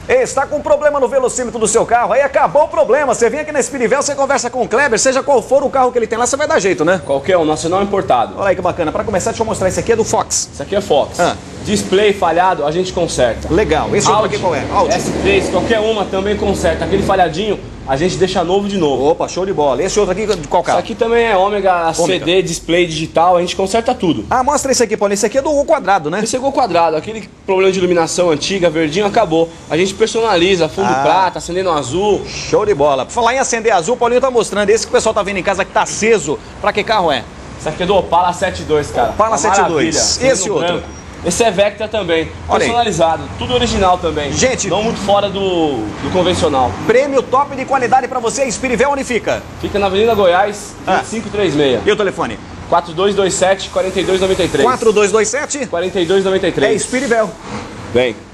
Está com problema no velocímetro do seu carro? Aí acabou o problema. Você vem aqui na Spirivel, você conversa com o Kleber, seja qual for o carro que ele tem lá, você vai dar jeito, né? Qualquer um, nacional importado. Olha aí que bacana. Para começar, deixa eu mostrar. Esse aqui é do Fox. Isso aqui é Fox. Display falhado, a gente conserta. Legal. Esse outro aqui qual é? Audi. S3, qualquer uma também conserta. Aquele falhadinho, a gente deixa novo de novo. Opa, show de bola. Esse outro aqui de qual carro? Isso aqui também é Ômega CD, display digital, a gente conserta tudo. Ah, mostra esse aqui, Paulinho. Esse aqui é do Gol quadrado, né? Esse é Gol quadrado, aquele problema de iluminação antiga, verdinho, acabou. A gente personaliza, fundo prata, acendendo azul. Show de bola. Por falar em acender azul, o Paulinho tá mostrando. Esse que o pessoal tá vendo em casa que tá aceso. Pra que carro é? Esse aqui é do Opala 72, cara. Opala 72. Esse outro? Branco. Esse é Vectra também, personalizado, tudo original também. Gente, não muito fora do convencional. Prêmio top de qualidade pra você, Spirivel, onde fica? Fica na Avenida Goiás, 2536. E o telefone? 4227-4293. 4227? 4293. É Spirivel. Vem.